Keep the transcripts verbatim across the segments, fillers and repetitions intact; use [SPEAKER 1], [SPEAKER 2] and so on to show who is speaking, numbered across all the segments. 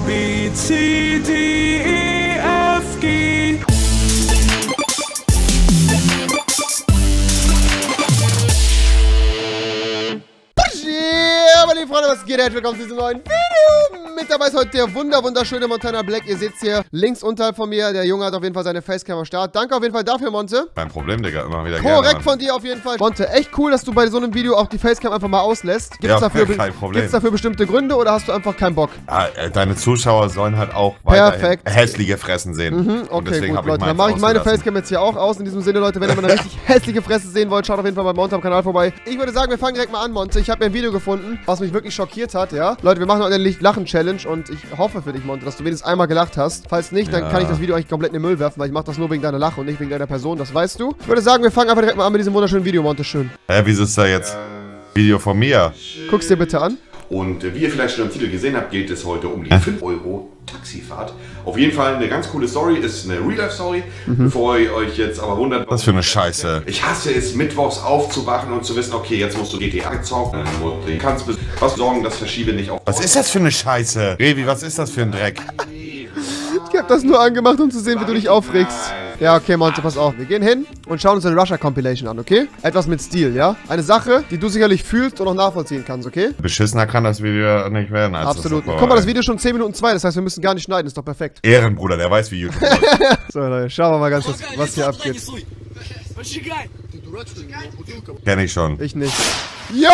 [SPEAKER 1] B, C, D, E, F, G.
[SPEAKER 2] Ja, meine lieben Freunde, was geht? Herzlich willkommen zu diesem neuen Video. Mit dabei ist heute der wunder wunderschöne Montana Black. Ihr seht es hier links unterhalb von mir. Der Junge hat auf jeden Fall seine Facecam am Start. Danke auf jeden Fall dafür, Monte.
[SPEAKER 3] Kein Problem, Digga. Immer wieder
[SPEAKER 2] Korrekt
[SPEAKER 3] gerne,
[SPEAKER 2] von dir auf jeden Fall. Monte, echt cool, dass du bei so einem Video auch die Facecam einfach mal auslässt. Gibt es
[SPEAKER 3] Ja,
[SPEAKER 2] dafür,
[SPEAKER 3] kein Problem.
[SPEAKER 2] gibt's dafür bestimmte Gründe oder hast du einfach keinen Bock?
[SPEAKER 3] Ja, deine Zuschauer sollen halt auch weiterhin
[SPEAKER 2] Perfekt.
[SPEAKER 3] hässliche Fressen sehen.
[SPEAKER 2] Mhm,
[SPEAKER 3] Und
[SPEAKER 2] okay,
[SPEAKER 3] deswegen
[SPEAKER 2] gut,
[SPEAKER 3] hab
[SPEAKER 2] Leute.
[SPEAKER 3] ich
[SPEAKER 2] Dann mache ich meine
[SPEAKER 3] ausgelassen.
[SPEAKER 2] Facecam jetzt hier auch aus. In diesem Sinne, Leute, wenn ihr mal eine richtig hässliche Fresse sehen wollt, schaut auf jeden Fall bei Monte am Kanal vorbei. Ich würde sagen, wir fangen direkt mal an, Monte. Ich habe mir ein Video gefunden, was mich wirklich schockiert hat, ja. Leute, wir machen heute eine Licht-Lachen-Challenge und ich hoffe für dich, Monte, dass du wenigstens einmal gelacht hast. Falls nicht, dann
[SPEAKER 3] Ja.
[SPEAKER 2] kann ich das Video eigentlich komplett in den Müll werfen, weil ich mache das nur wegen deiner Lache und nicht wegen deiner Person, das weißt du. Ich würde sagen, wir fangen einfach direkt mal an mit diesem wunderschönen Video, Monte, schön.
[SPEAKER 3] Hä, wieso ist da jetzt Video von mir?
[SPEAKER 2] Guck's dir bitte an.
[SPEAKER 4] Und äh, wie ihr vielleicht schon im Titel gesehen habt, geht es heute um die fünf Euro Taxifahrt. Auf jeden Fall eine ganz coole Story, ist eine Real-Life-Story.
[SPEAKER 2] Mhm.
[SPEAKER 4] Bevor ihr euch jetzt aber wundert,
[SPEAKER 3] Was für eine Scheiße.
[SPEAKER 4] ich hasse es, mittwochs aufzuwachen und zu wissen, okay, jetzt musst du G T A zocken und du kannst bis- was sorgen, das Verschiebe nicht auf.
[SPEAKER 3] Was ist das für eine Scheiße? Revi, was ist das für ein Dreck?
[SPEAKER 2] Ich hab das nur angemacht, um zu sehen, wie du dich aufregst. Ja, okay, Monte, pass auf. Wir gehen hin und schauen uns eine Russia-Compilation an, okay? Etwas mit Stil, ja? Eine Sache, die du sicherlich fühlst und auch nachvollziehen kannst, okay?
[SPEAKER 3] Beschissener kann das Video nicht werden. Als
[SPEAKER 2] Absolut.
[SPEAKER 3] das davor
[SPEAKER 2] Guck mal,
[SPEAKER 3] war.
[SPEAKER 2] das Video ist schon zehn Minuten zwei, das heißt, wir müssen gar nicht schneiden, ist doch perfekt.
[SPEAKER 3] Ehrenbruder, der weiß, wie YouTube läuft.
[SPEAKER 2] So, Leute, schauen wir mal ganz kurz, was hier abgeht.
[SPEAKER 3] Kenn ich schon.
[SPEAKER 2] Ich nicht. Jo!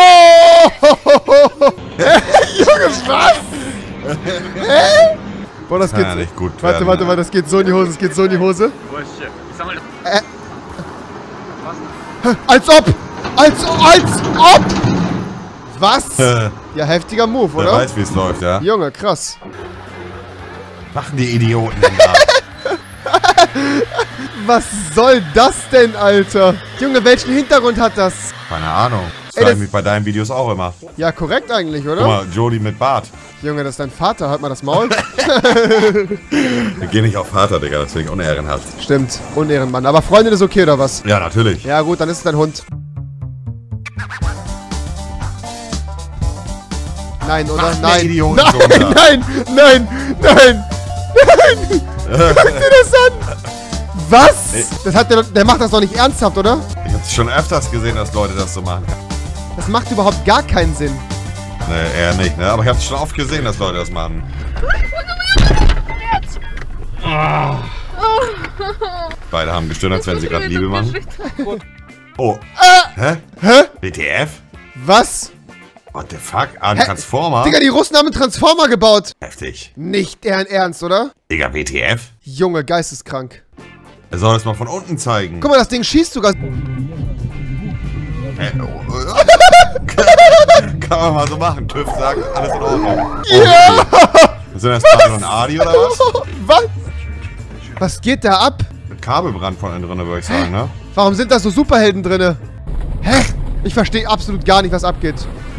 [SPEAKER 2] Junge, was? Hä? Boah, das
[SPEAKER 3] Kann
[SPEAKER 2] geht...
[SPEAKER 3] ja nicht gut
[SPEAKER 2] Warte,
[SPEAKER 3] werden.
[SPEAKER 2] warte, warte, das geht so in die Hose, das geht so in die Hose. Äh. Als ob! Als, als ob! Was?
[SPEAKER 3] Äh,
[SPEAKER 2] Ja, heftiger Move,
[SPEAKER 3] Wer
[SPEAKER 2] oder?
[SPEAKER 3] weiß, wie es läuft, ja?
[SPEAKER 2] Junge, krass.
[SPEAKER 3] Machen die Idioten denn da?
[SPEAKER 2] Was soll das denn, Alter? Junge, welchen Hintergrund hat das?
[SPEAKER 3] Keine Ahnung. Das
[SPEAKER 2] Ey,
[SPEAKER 3] frage
[SPEAKER 2] das-
[SPEAKER 3] ich mich bei deinen Videos auch immer.
[SPEAKER 2] Ja, korrekt eigentlich,
[SPEAKER 3] Guck
[SPEAKER 2] oder?
[SPEAKER 3] mal, Jodie mit Bart.
[SPEAKER 2] Junge, das ist dein Vater, halt mal das Maul.
[SPEAKER 3] Wir gehen nicht auf Vater, Digga, das finde ich unehrenhaft.
[SPEAKER 2] Stimmt, Unehrenmann. Aber Freundin ist okay, oder was?
[SPEAKER 3] Ja, natürlich.
[SPEAKER 2] Ja gut, dann ist es dein Hund. Nein, oder?
[SPEAKER 3] Mach der
[SPEAKER 2] Nein.
[SPEAKER 3] Idioten
[SPEAKER 2] Nein,
[SPEAKER 3] so, oder?
[SPEAKER 2] nein, nein, nein, nein. Guck dir das an. Was?
[SPEAKER 3] Nee.
[SPEAKER 2] Das hat der, der macht das doch nicht ernsthaft, oder?
[SPEAKER 3] Ich habe schon öfters gesehen, dass Leute das so machen.
[SPEAKER 2] Das macht überhaupt gar keinen Sinn.
[SPEAKER 3] Nee, eher nicht, ne? Aber ich habe schon oft gesehen, dass Leute das machen. Beide haben gestöhnt, als wenn sie gerade Liebe machen. Oh. Hä?
[SPEAKER 2] Hä?
[SPEAKER 3] W T F?
[SPEAKER 2] Was?
[SPEAKER 3] What the fuck? Ah, ein Transformer?
[SPEAKER 2] Digga, die Russen haben einen Transformer gebaut.
[SPEAKER 3] Heftig.
[SPEAKER 2] Nicht deren Ernst, oder?
[SPEAKER 3] Digga, W T F?
[SPEAKER 2] Junge, geisteskrank.
[SPEAKER 3] Er soll das mal von unten zeigen.
[SPEAKER 2] Guck mal, das Ding schießt sogar.
[SPEAKER 3] Äh, oh, oh. Kann man mal so machen. TÜV sagt, alles in Ordnung.
[SPEAKER 2] Ja!
[SPEAKER 3] Was sind das, Mario und Adi oder was?
[SPEAKER 2] Was? Was geht da ab?
[SPEAKER 3] Kabelbrand von innen drin, würde ich sagen, ne?
[SPEAKER 2] Warum sind da so Superhelden drinne? Hä? Ich verstehe absolut gar nicht, was abgeht.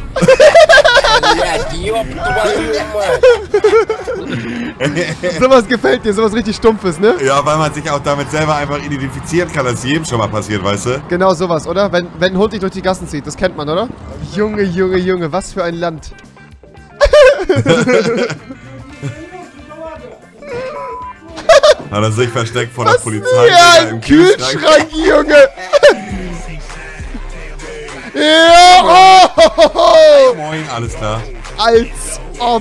[SPEAKER 2] Sowas gefällt dir, sowas richtig Stumpfes, ne?
[SPEAKER 3] Ja, weil man sich auch damit selber einfach identifizieren kann, dass jedem schon mal passiert, weißt du?
[SPEAKER 2] Genau sowas, oder? Wenn, wenn ein Hund dich durch die Gassen zieht, das kennt man, oder? Junge, Junge, Junge, was für ein Land.
[SPEAKER 3] Hat er sich versteckt vor der
[SPEAKER 2] Was?
[SPEAKER 3] Polizei
[SPEAKER 2] Ja,
[SPEAKER 3] Digga,
[SPEAKER 2] im Kühlschrank, Junge. Ja, oh,
[SPEAKER 3] Moin, alles klar.
[SPEAKER 2] als ob.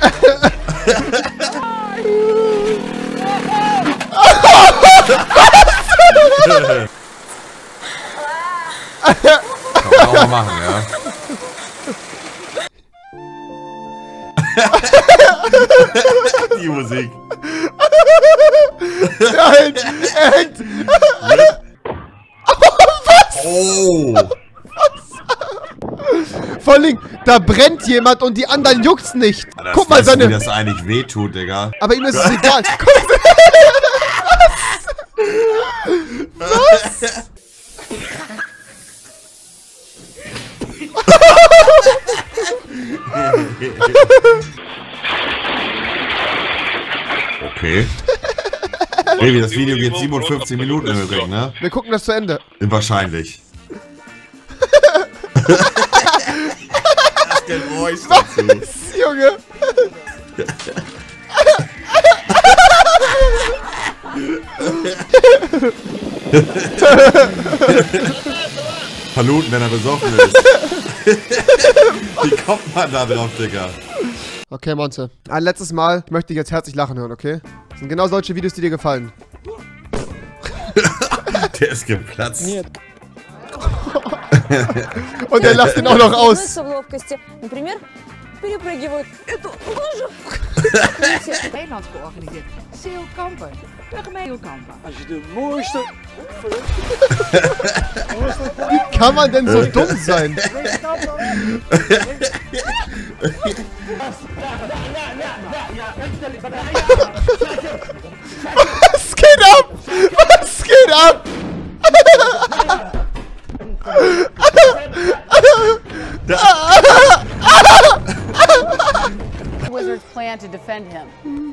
[SPEAKER 3] Kann man auch mal machen, ja. Die Musik.
[SPEAKER 2] Er hängt, er hängt.
[SPEAKER 3] Oh!
[SPEAKER 2] Vor allem, da brennt jemand und die anderen juckt's nicht.
[SPEAKER 3] Das
[SPEAKER 2] Guck mal,
[SPEAKER 3] weißt du,
[SPEAKER 2] seine...
[SPEAKER 3] wie das eigentlich wehtut, Digga.
[SPEAKER 2] Aber ihm ist es egal. Guck, was?
[SPEAKER 3] Okay. Baby, das Video geht siebenundfünfzig Minuten im Übrigen, ne?
[SPEAKER 2] Wir gucken das zu Ende.
[SPEAKER 3] Wahrscheinlich. Das Geräusch dazu.
[SPEAKER 2] Was, Junge?
[SPEAKER 3] Paluten, wenn er besoffen ist. Wie kommt man da drauf, Digga?
[SPEAKER 2] Okay, Monte. Ein letztes Mal möchte ich jetzt herzlich lachen hören, okay? Das sind genau solche Videos, die dir gefallen.
[SPEAKER 3] Der ist geplatzt.
[SPEAKER 2] Und er lacht ihn auch noch aus.
[SPEAKER 5] Nederland georganiseerd. Zeelkampen. Zeelkampen.
[SPEAKER 1] Als je de mooiste...
[SPEAKER 2] Wie kann man denn so dumm sein? Was geht ab? Was geht ab?
[SPEAKER 5] Wizards plan to defend him.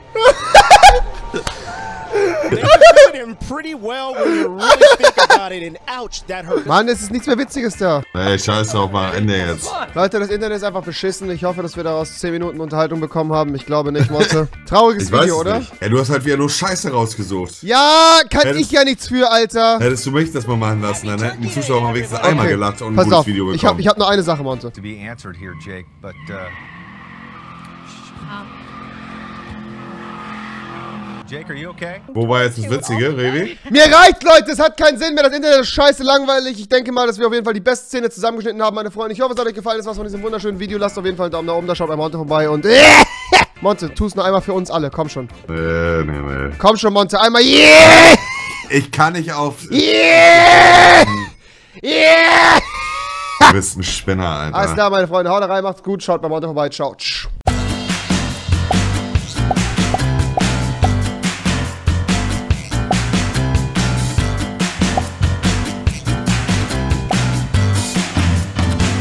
[SPEAKER 2] Mann, es ist nichts mehr Witziges da.
[SPEAKER 3] Ey, scheiß drauf, mal Ende jetzt.
[SPEAKER 2] Leute, das Internet ist einfach beschissen. Ich hoffe, dass wir daraus zehn Minuten Unterhaltung bekommen haben. Ich glaube nicht, Monte. Trauriges
[SPEAKER 3] Ich weiß
[SPEAKER 2] Video,
[SPEAKER 3] es
[SPEAKER 2] oder?
[SPEAKER 3] nicht. Ey, du hast halt wieder nur Scheiße rausgesucht.
[SPEAKER 2] Ja, kann
[SPEAKER 3] Hättest-
[SPEAKER 2] ich ja nichts für, Alter.
[SPEAKER 3] Hättest du mich das mal machen lassen, dann hätten die Zuschauer mal wenigstens einmal
[SPEAKER 2] Okay,
[SPEAKER 3] gelacht und ein
[SPEAKER 2] pass
[SPEAKER 3] gutes
[SPEAKER 2] auf.
[SPEAKER 3] Video bekommen.
[SPEAKER 2] Ich hab, ich hab nur eine Sache, Monte.
[SPEAKER 6] to be answered here, Jake, but uh, Jake, are you okay?
[SPEAKER 3] Wo war jetzt das Witzige, Revi?
[SPEAKER 2] Mir reicht, Leute, es hat keinen Sinn mehr. Das Internet ist scheiße langweilig. Ich denke mal, dass wir auf jeden Fall die beste Szene zusammengeschnitten haben, meine Freunde. Ich hoffe, es hat euch gefallen. Das war's von diesem wunderschönen Video. Lasst auf jeden Fall einen Daumen nach oben, da schaut bei Monte vorbei und... Monte, tu's nur einmal für uns alle. Komm schon.
[SPEAKER 3] Nee, nee, nee.
[SPEAKER 2] Komm schon, Monte. Einmal yeah!
[SPEAKER 3] Ich kann nicht auf...
[SPEAKER 2] Yeah! Yeah!
[SPEAKER 3] Du bist ein Spinner, Alter.
[SPEAKER 2] Alles klar, meine Freunde. Haut rein, macht's gut. Schaut bei Monte vorbei. Ciao.